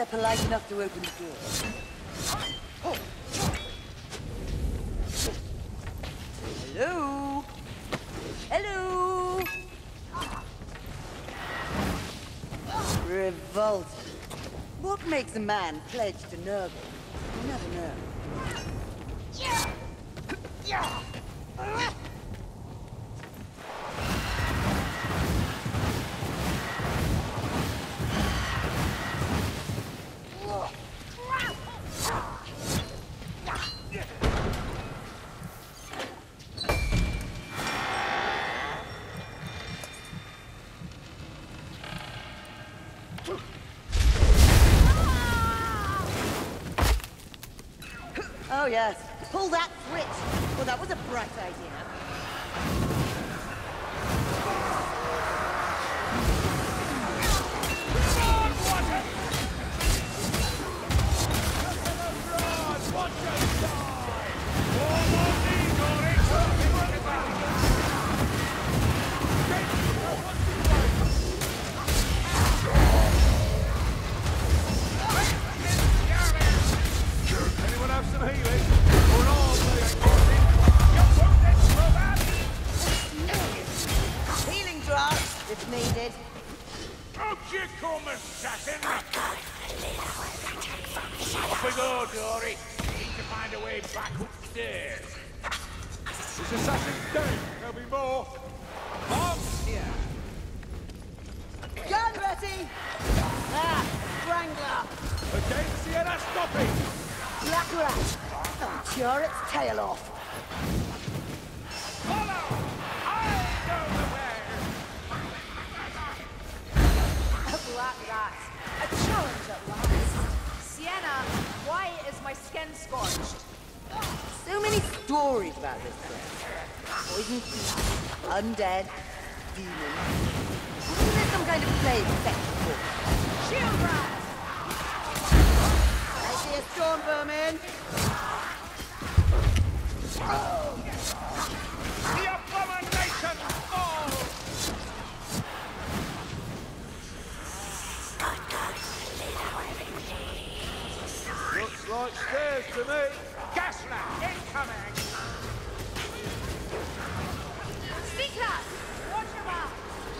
polite enough to open the door. Hello? Hello? Revolt. What makes a man pledge to Nurgle? You never know. Oh yes, pull that switch. Well, that was a bright idea. Healing drop, if needed. Up you come, assassin! Off we go, Dory. Need to find a way back upstairs. This assassin's dead. There'll be more. Bombs here. Gun ready! Ah, Strangler! Against the Sienna, stopping. Black rat! I'll tear its tail off. Follow! I know the way! A black rat. A challenge at last. Sienna, why is my skin scorched? So many stories about this place. Poison people, undead, demons. Isn't there some kind of plague festival? Shield rat! I see a storm vermin. The abomination falls! Looks like stairs to me. Gas rat incoming! Sneak rat! Watch your back!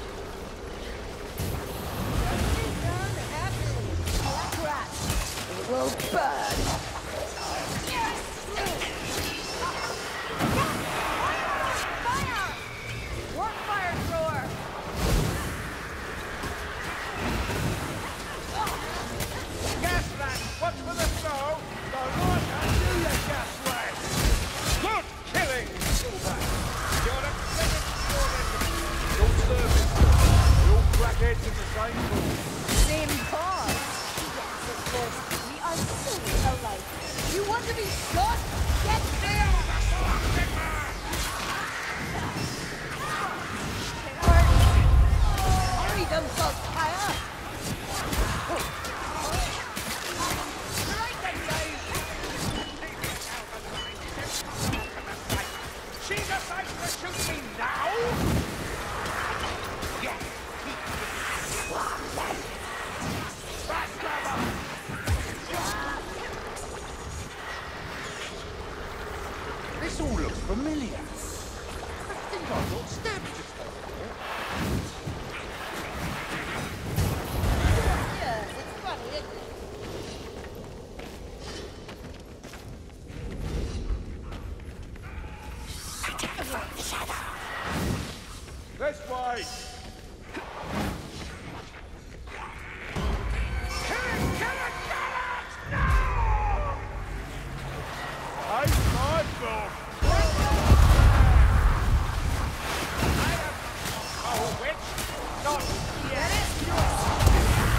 Black rat. It will burn. Fire! Work fire thrower! Gas rat, watch for the snow! The Lord can do your gas rat! Good killing, Silver! You're a clever sword. Your service. You're crackheads in the same pool. Same cause. Yes, of course. We are so alike. You want to be shot? Get there! Hurry themselves higher! She decides to shoot me now? Yes. This all looks familiar. I think I got stabbed just before. Yes, it's funny, isn't it? This way. Hey, my God. Oh, witch! Not yet!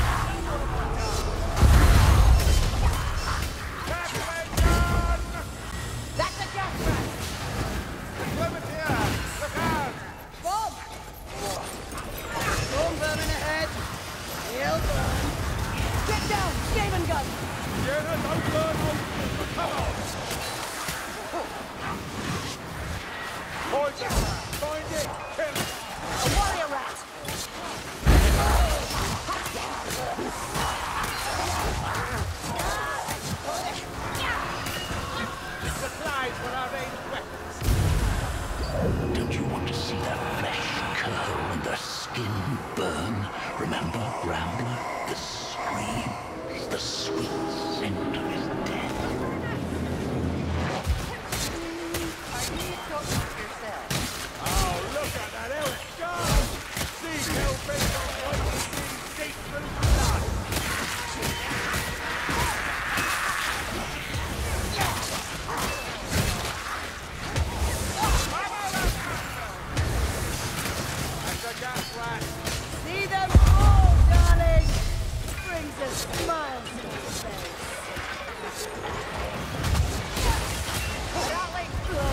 That's a gas rat! Clement here. Look out. Bob! Storm vermin ahead! He'll burn! Get down! Game and gun! Sienna, don't burn on. Come on. see their flesh curl and their skin burn. Remember, Rambler? The screams, the sweet scent of his death. Are you talking to yourself? Oh, look at that, how it goes! See how people like to see deep through blood! That's a gas rat! See them all, darling! Brings a smile to my face. Rattling.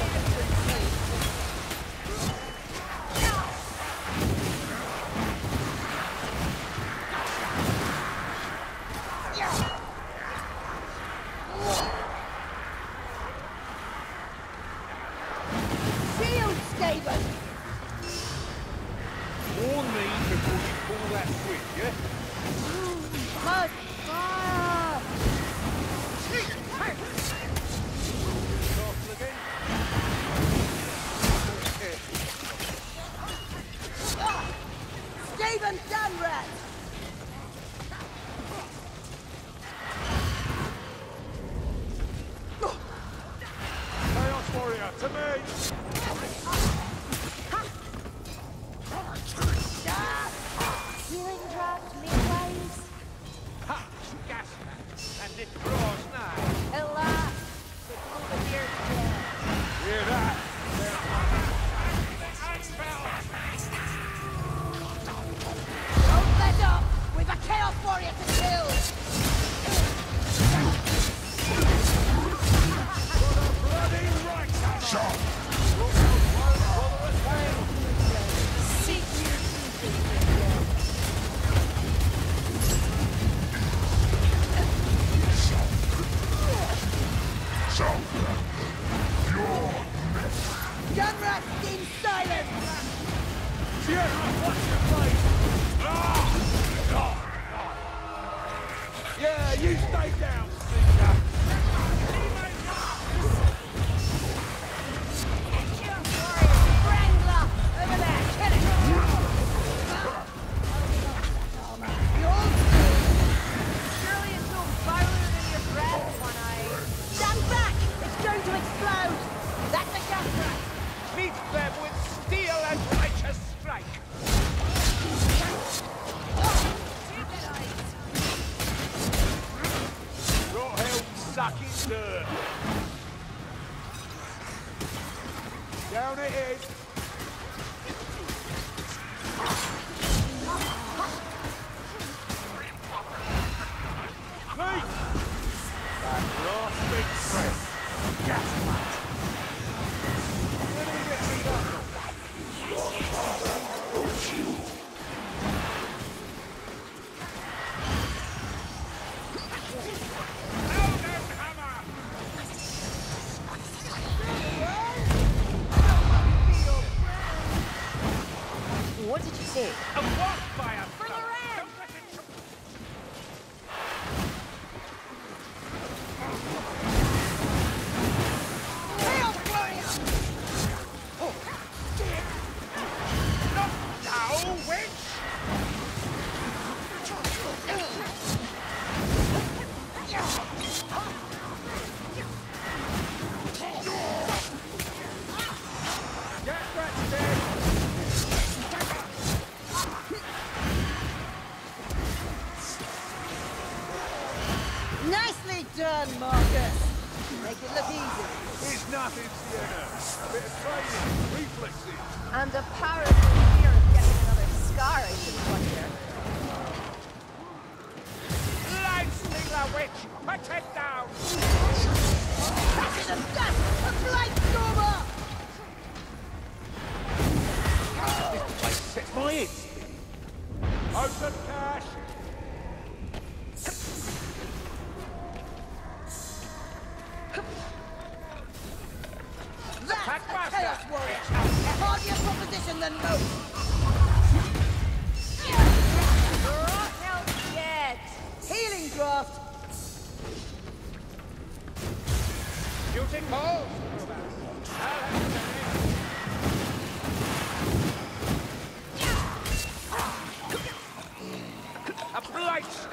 Shield, Skaven! Warn me before you pull that switch, yeah? Mud! Fire! Soft looking. Skaven Dunrat! Chaos Warrior, to me! Healing draft, midways. Ha! Gas rat! And it draws now. At last, the Bluebeard dead. Hear that? Don't let up! We've a Chaos Warrior to kill! Bloody right! Seek your truth. Gunrat in silence! Sierra, watch your face! Yeah, you stay down, Seeker! Wrangler! Over there! Kill it! You're Surely it's no violent than your breath, one-eye. stand back! It's going to explode! That's a gas rat! Meet them with steel and righteous strike! Your help sucking dirt! Down ahead! Please! That last big breath! Gas mat! What did you say? A wildfire! For the ram! Don't let it Chaos Warrior! Not now, witch! Get that dead! Nicely done, Marcus! Make it look easy. It's nothing, Sienna. A bit of training, reflexes. And a powerful fear of getting another scar, I shouldn't wonder. Line Stinger, witch! Put it down! Passion of dust! A blight stormer! This place sets my head. Open cash! That's Packmaster! a Chaos Warrior! Hardier proposition than most! Not out yet. Healing draft! Shooting balls! I'll have to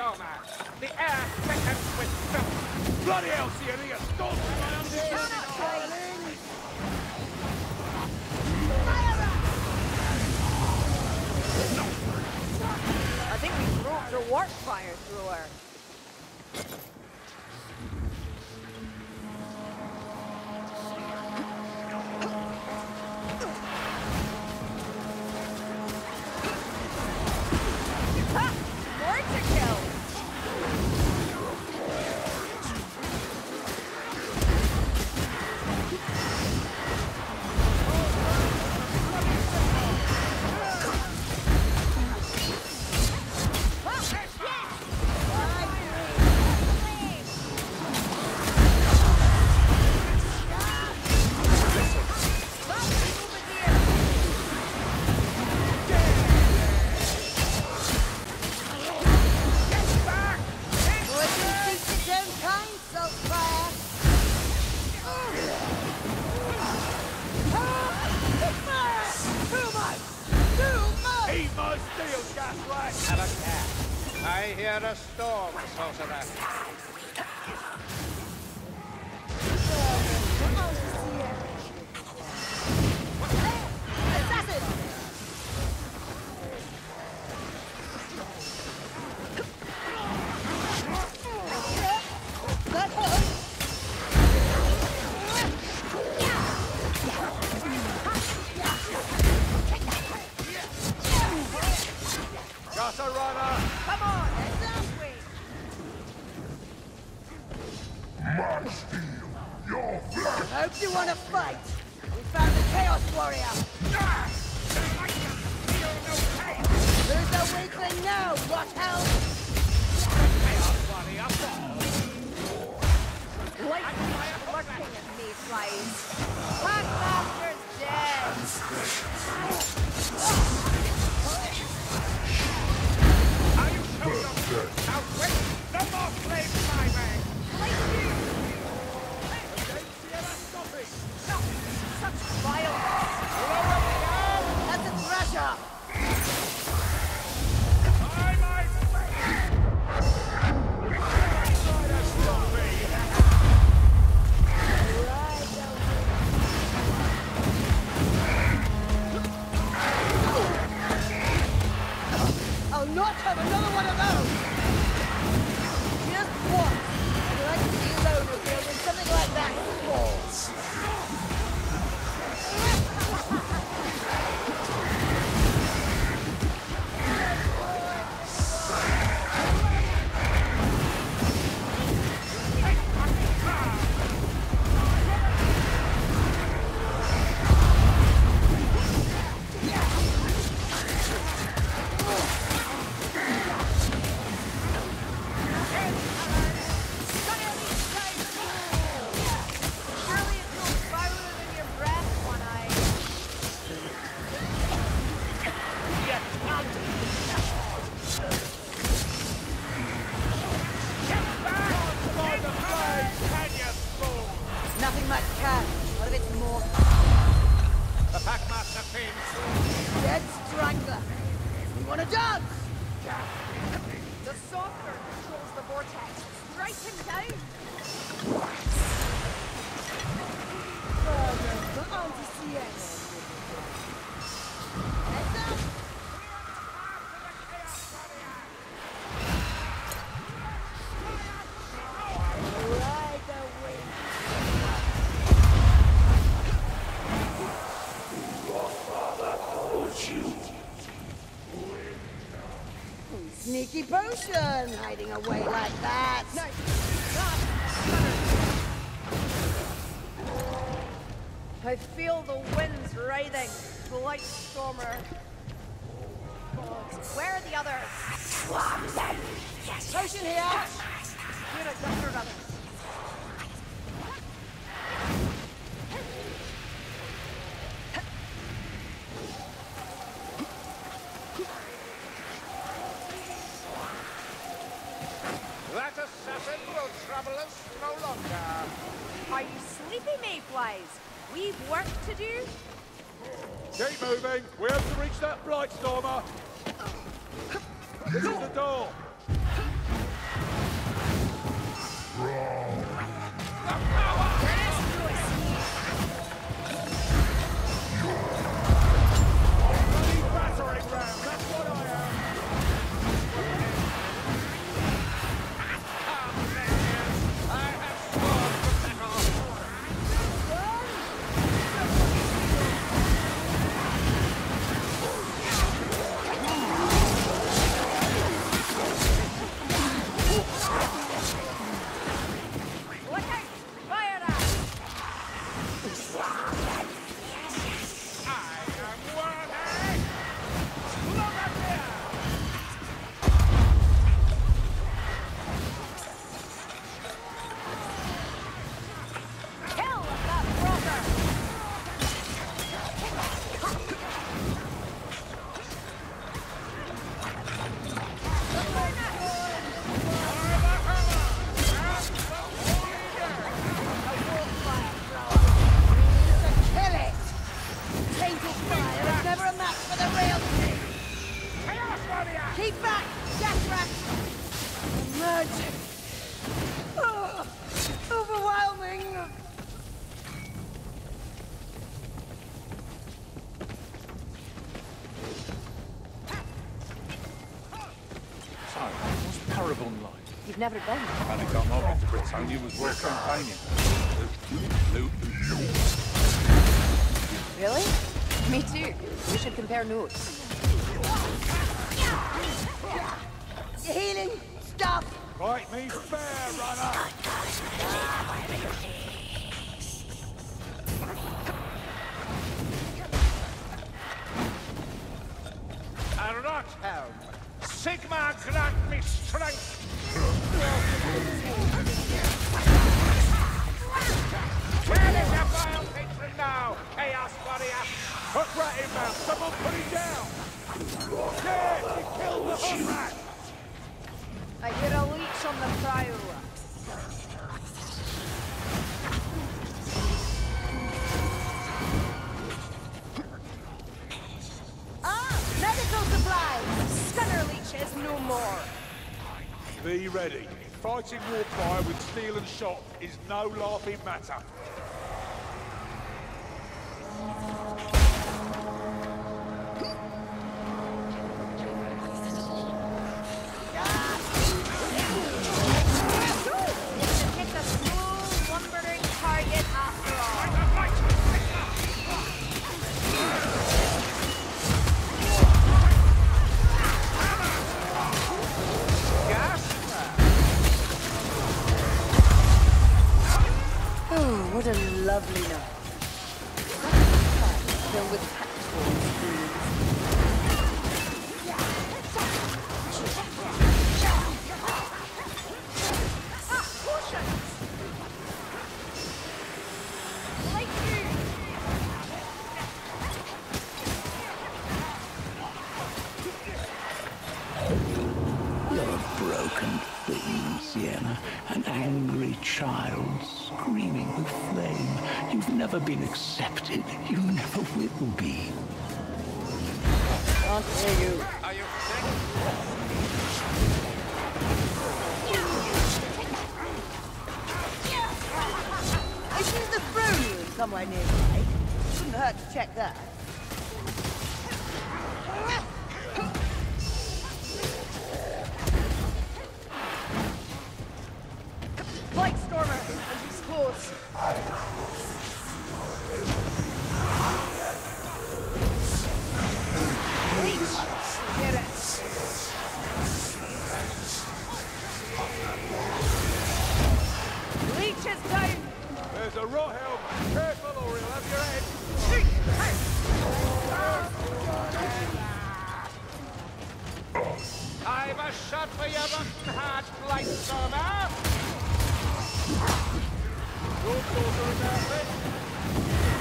Stormer. The air thickens with filth. Bloody hell, Sienna, you're stalking my undeserving. I think we broke the warp fire thrower. Ha! More to kill! Have a cat. I hear a storm, sorcerer. Got a runner! Come on, it's that way! My steel, your flesh. Hope you want to fight. We found the Chaos Warrior. There's a weakling now, what hell? Lightning's lurking at me, flies. Packmaster's dead! Are you sure you're out quick? No more flames my way! Like you! Sienna, stop it! No! Such violence! That's a thrasher. I might wait! Try to stop me! I'll not have another one of those. Just once. I'd like to be alone with you when something like that falls. Surely it feels fouler than your breath, One-Eye. By the flames, can you fool? Nothing much can. What if it's more? The Packmaster Fiend! Dead Strangler. You want to dance? The Sorcerer controls the vortex. Strike him down! Sneaky potion, hiding away like that. I feel the winds writhing. Blightstormer. God, where are the others? Potion here. You're a doctor, others. That assassin will trouble us no longer. Are you sleepy, Mayflies? We've work to do. Keep moving. We have to reach that Blightstormer. This is the door. Battering ram, that's what I am. I have sworn to battle. Look out! Fire that! I am worthy! Look at here! Kill that brother! Kill it! Tainted fire is never a match for the real thing! Chaos Warrior! Keep back, Death Rat! Magic! Oh, overwhelming! So, what's Parabon like? You've never been. Only got more into Britannia was worth campaigning. Loot. Really? Me too. We should compare notes. You healing stuff? Fight me fair, runner! A rot helm! Sigma grant me strength! Where is your vile patron now, Chaos Warrior? Put rat in mouth, someone put him down! Yes, he killed the hook rat! I hear a leech on the prow. Ah! Medical supplies! Stunner leeches no more. Be ready. Fighting Warfire with steel and shot is no laughing matter. It's a slow, lumbering target after all. Oh, what a lovely night. Filled with tactful screens. Like you. You're a broken thing, Sienna. An angry child screaming with flame. You've never been accepted. You never will be. Can't hear you. Are you sick? Isn't the throne room somewhere nearby? Wouldn't hurt to check that. Light Stormer, and he's close. Leech, get it. Leech is down. There's a rot helm. Careful or he'll have your head. I've a shot for your rotten heart, Light Stormer. Your daughter about it.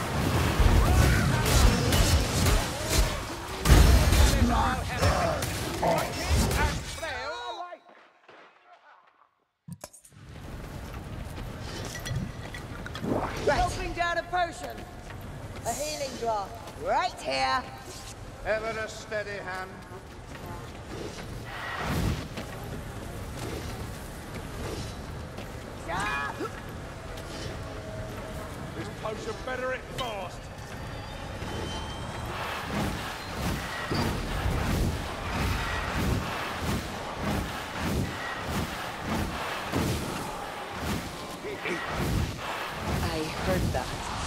Helping down a potion. A healing draught. Right here. Ever a steady hand. This potion better it fast. I heard that.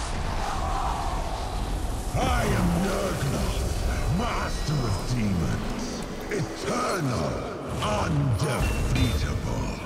I am Nurgloth, master of demons, eternal, undefeatable.